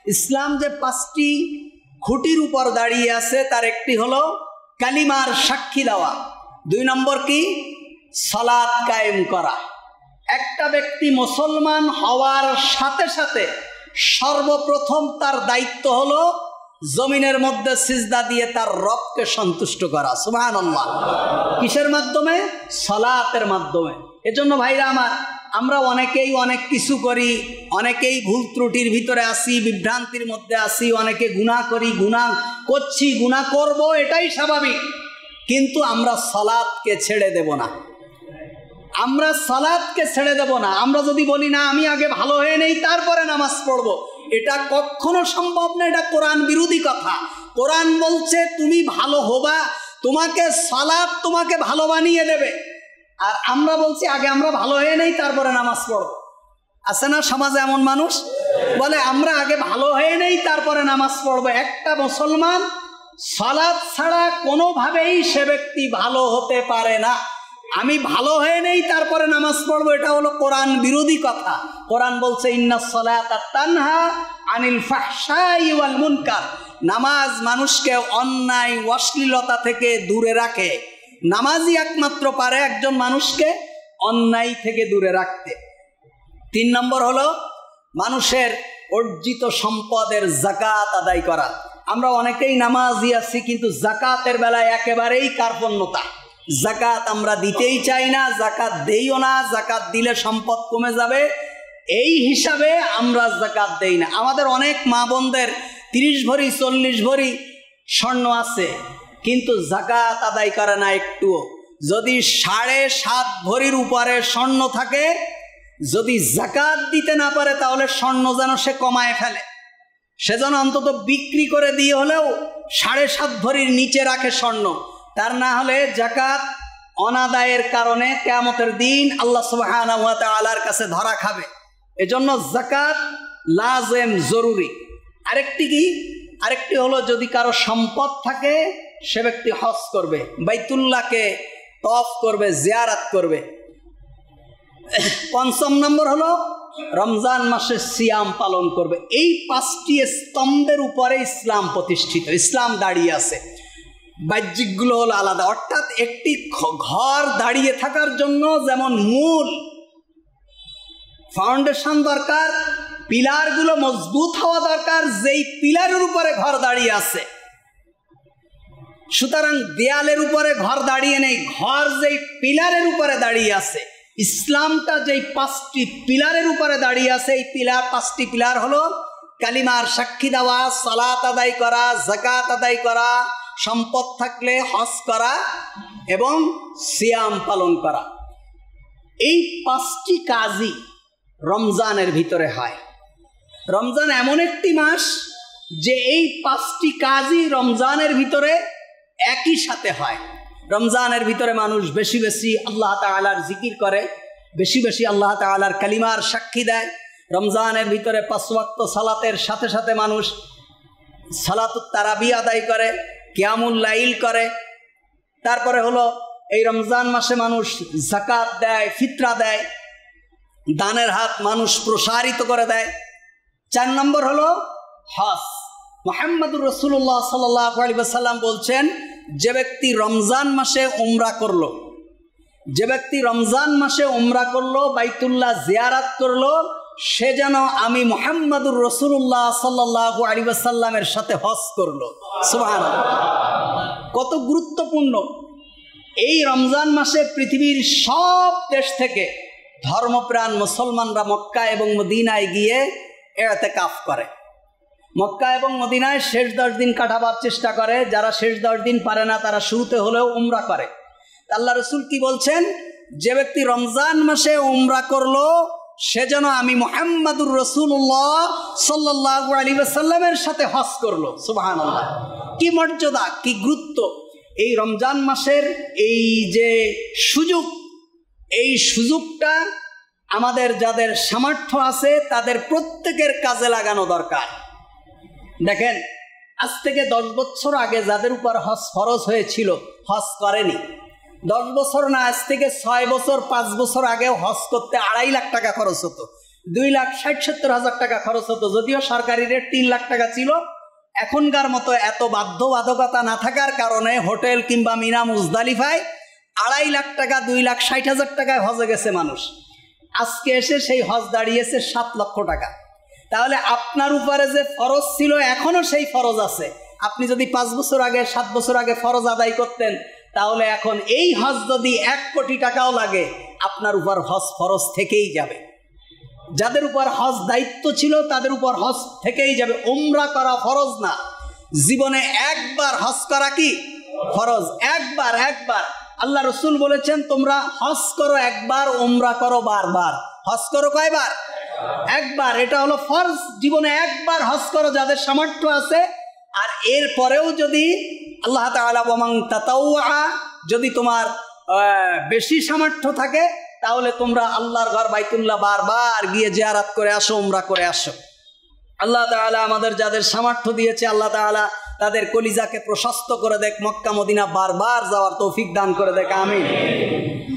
ইসলাম যে 5টি খুঁটির উপর দাঁড়িয়ে আছে তার একটি হলো কালিমার সাক্ষী দেওয়া। 2 নম্বর কি? সালাত কায়েম করা। একটা ব্যক্তি মুসলমান হওয়ার সাথে সাথে সর্বপ্রথম তার দায়িত্ব হলো জমিনের মধ্যে সিজদা দিয়ে তার রবকে সন্তুষ্ট করা। সুবহানাল্লাহ। কিসের মাধ্যমে? সালাতের মাধ্যমে। এজন্য ভাইরা আমার, আমরা অনেকেই অনেক কিছু করি, অনেকেই ভুল ত্রুটির ভিতরে আসি, বিভ্রান্তির মধ্যে আসি, অনেকে গুনাহ করি, গুনাহ করছি, গুনাহ করব, এটাই স্বাভাবিক। কিন্তু আমরা সালাতকে ছেড়ে দেব না। আমরা সালাতকে ছেড়ে দেব না। আমরা যদি বলি না আমি আগে ভালো হয়ে নেই তারপরে নামাজ পড়ব, এটা কখনো সম্ভব না। এটা কোরআন বিরোধী কথা। কোরআন বলছে তুমি ভালো হবা, তোমাকে সালাত তোমাকে ভালো বানিয়ে দেবে। আর আমরা বলছি আগে আমরা ভালো হয়ে নেই তারপরে নামাজ পড়ব। আছে না সমাজে এমন মানুষ? বলে আমরা আগে ভালো হয়ে নেই তারপরে নামাজ পড়ব। একটা মুসলমান সালাত ছাড়া কোনোভাবেই সে ব্যক্তি ভালো হতে পারে না। আমি ভালো হয়ে নেই তারপরে নামাজ পড়বো, এটা হলো কোরআন বিরোধী কথা। কোরআন বলছে ইন্নাস সালাতা তানহা আনিল ফাহশাই ওয়াল মুনকার। নামাজ মানুষকে অন্যায় অশ্লীলতা থেকে দূরে রাখে। নামাজই একমাত্র পারে একজন মানুষকে অন্যায় থেকে দূরে রাখতে। 3 নম্বর হলো মানুষের অর্জিত সম্পদের যাকাত আদায় করা। আমরা অনেকেই নামাজি আছি, কিন্তু যাকাতের বেলায় একেবারেই কার্পণ্যতা। যাকাত আমরা দিতেই চাই না, যাকাত দেইও না। যাকাত দিলে সম্পদ কমে যাবে, এই হিসাবে আমরা যাকাত দেই না। আমাদের অনেক মা বোনদের 30 ভরি 40 ভরি স্বর্ণ আছে, কিন্তু যাকাত আদায় করে না একটুও। যদি 7.5 ভরির উপরে স্বর্ণ থাকে, যদি যাকাত দিতে না পারে তাহলে স্বর্ণ যেন সে কমায় ফেলে। সে যেন অন্তত বিক্রি করে দিয়ে হলেও 7.5 ভরির নিচে রাখে স্বর্ণ। তার না হলে যাকাত অনাদায়ের কারণে কিয়ামতের দিন আল্লাহ সুবহানাহু ওয়া তাআলার কাছে ধরা খাবে। এজন্য যাকাত লাজেম, জরুরি। আরেকটি কি? আরেকটি হলো যদি কারো সম্পদ থাকে সে ব্যক্তি হজ করবে, বাইতুল্লাহকে তওয়াফ করবে, জিয়ারত করবে। 5 নম্বর হলো রমজান মাসে সিয়াম পালন করবে। এই 5টি স্তম্ভের উপরে ইসলাম প্রতিষ্ঠিত, ইসলাম দাঁড়িয়ে আছে। বাহ্যিকগুলো হলো আলাদা। অর্থাৎ একটি ঘর দাঁড়িয়ে থাকার জন্য যেমন মূল ফাউন্ডেশন দরকার, পিলারগুলো মজবুত হওয়া দরকার, যেই পিলারের উপরে ঘর দাঁড়িয়ে আছে। সুতরাং দেয়ালের উপরে ঘর দাঁড়িয়ে নেই, ঘর যেই পিলারের উপরে দাঁড়িয়ে আছে। ইসলামটা যেই 5টি পিলারের উপরে দাঁড়িয়ে আছে, এই 5টি পিলার হলো কালিমার সাক্ষী দেওয়া, সালাত আদায় করা, যাকাত আদায় করা, সম্পদ থাকলে হজ করা এবং সিয়াম পালন করা। এই 5টি কাজই রমজানের ভিতরে হয়। রমজান এমন একটি মাস যে এই 5টি কাজই রমজানের ভিতরে একই সাথে হয়। রমজানের ভিতরে মানুষ বেশি বেশি আল্লাহ তাআলার জিকির করে, বেশি বেশি আল্লাহ তাআলার কালিমার সাক্ষী দেয়। রমজানের ভিতরে 5 ওয়াক্ত সালাতের সাথে সাথে মানুষ সালাতুত তারাবি আদায় করে, কিয়ামুল লাইল করে। তারপরে হলো এই রমজান মাসে মানুষ যাকাত দেয়, ফিতরা দেয়, দানের হাত মানুষ প্রসারিত করে দেয়। 4 নম্বর হলো হজ। মুহাম্মদুর রাসূলুল্লাহ সাল্লাল্লাহু আলাইহি ওয়াসাল্লাম বলছেন, যে ব্যক্তি রমজান মাসে উমরা করলো, যে ব্যক্তি রমজান মাসে উমরা করলো, বাইতুল্লাহ জিয়ারত করলো, সে যেন আমি মুহাম্মদুর রাসূলুল্লাহ সাল্লাল্লাহু আলাইহি ওয়াসাল্লামের সাথে হজ করলো। সুবহানাল্লাহ, কত গুরুত্বপূর্ণ! এই রমজান মাসে পৃথিবীর সব দেশ থেকে ধর্মপ্রাণ মুসলমানরা মক্কা এবং মদিনায় গিয়ে ইতিকাফ করে। মক্কা এবং মদিনায় শেষ 10 দিন কাটাবার চেষ্টা করে। যারা শেষ 10 দিন পারে না তারা শুরুতে হলেও উমরা করে। আল্লাহ রাসূল কি বলছেন? যে ব্যক্তি রমজান মাসে উমরা করলো সে যেন আমি মুহাম্মদুর রাসূলুল্লাহ সাল্লাল্লাহু আলাইহি ওয়াসাল্লামের সাথে হজ করলো। সুবহানাল্লাহ, কি মর্যাদা, কি গুরুত্ব! এই রমজান মাসের এই যে সুযোগ, এই সুযোগটা আমাদের যাদের সামর্থ্য আছে তাদের প্রত্যেকের কাজে লাগানো দরকার। দেখেন, আজ থেকে 10 বছর আগে যাদের উপর হজ ফরজ হয়েছিল হজ করেনি। 10 বছর না, আজ থেকে 6 বছর 5 বছর আগেও হজ করতে 2.5 লাখ টাকা খরচ হতো। 2,60,70,000 টাকা খরচ হতো, যদিও সরকারি রেট 3 লাখ টাকা ছিল। এখনকার মতো এত বাধ্যবাধকতা না থাকার কারণে হোটেল কিংবা মিনা মুজদালিফায় 2.5 লাখ টাকা 2,60,000 টাকায় হজে গেছে মানুষ। আজকে এসে সেই হজ দাঁড়িয়েছে 7 লক্ষ টাকা। তাহলে আপনার উপরে যে ফরজ ছিল এখনো সেই ফরজ আছে। আপনি যদি 5 বছর আগে 7 বছর আগে ফরজ আদায় করতেন, তাহলে এখন এই হজ যদি 1 কোটি টাকাও লাগে আপনার উপর হজ ফরজ থেকেই যাবে। যাদের উপর হজ দায়িত্ব ছিল তাদের উপর হজ থেকেই যাবে। উমরা করা ফরজ না, জীবনে একবার হজ করা কি ফরজ? একবার। আল্লাহ রসুল বলেছেন তোমরা হজ করো একবার, উমরা করো বারবার। হজ করো কয়বার? একবার। এটা হলো ফরজ, জীবনে একবার হজ করো যাদের সামর্থ্য আছে। আর এর পরেও যদি আল্লাহ তাআলা ওয়ামান তাতাওয়া, যদি তোমার বেশি সামর্থ্য থাকে তাহলে তোমরা আল্লাহর ঘর বাইতুল্লাহ বারবার গিয়ে জিয়ারত করে আসো, উমরা করে আসো। আল্লাহ তাআলা আমাদের যাদের সামর্থ্য দিয়েছে আল্লাহ তাআলা তাদের কলিজাকে প্রশস্ত করে দেখ, মক্কা মদিনা বারবার যাওয়ার তৌফিক দান করে দেখ, আমিন।